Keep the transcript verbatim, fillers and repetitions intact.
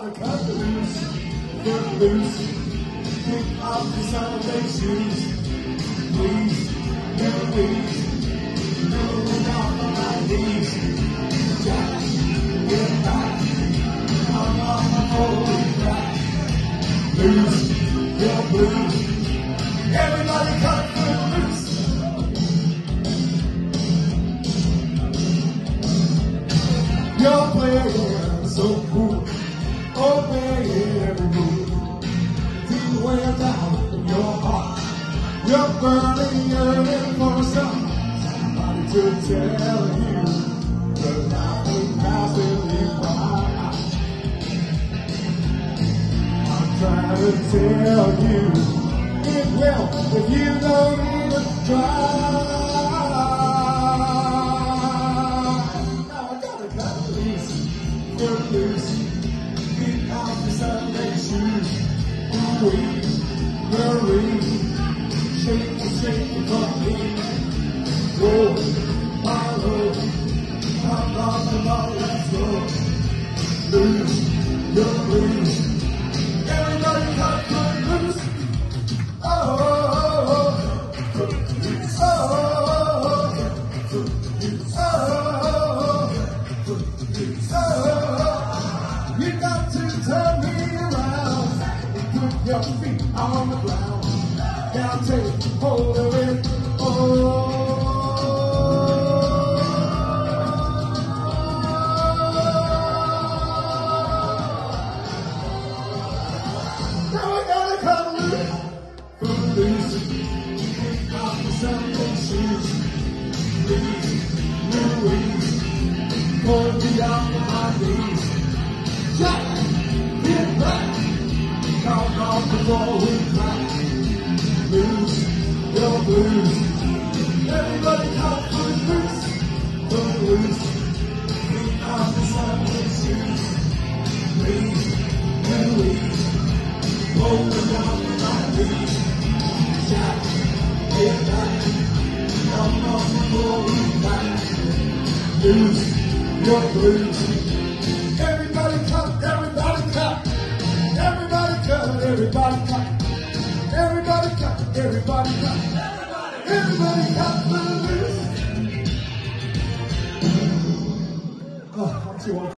gotta cut loose, get loose, kick off the Sunday shoes. Please, never please, never went off on my knees. Jack, get back, I'm on my holy back. Loose, get blues, everybody cut loose. You're playing so cool, obeying every move. Deep way down in your heart, you're burning, yearning for somebody to tell you that life is passing you by. I'm trying to tell you it will if you don't even try. Get loose, get out the Sunday shoes. Ooh-wee, girl-wee, shake and shake and bumpy. Roll, follow, I'm on the ball, let's go. Loose, you're loose, everybody cut good loose. Oh, oh, oh, oh, oh, oh, you got to turn me around and put your feet on the ground. Now take hold of it. Oh, now we gotta cut loose. Footloose, kick off the Sunday shoes. Please, Louise, pull me off of my knees. Jack, get back, count off before we crack. Lose your blues, everybody out for loose. Don't lose, keep out the Sunday shoes. Please, Louise, pull me down to my knees. Jack, get back, count off before we crack. Lose your blues. Everybody cut, everybody cut, everybody cut, everybody cut, everybody cut, everybody cut, everybody cut for the loose. Oh, I'm too old.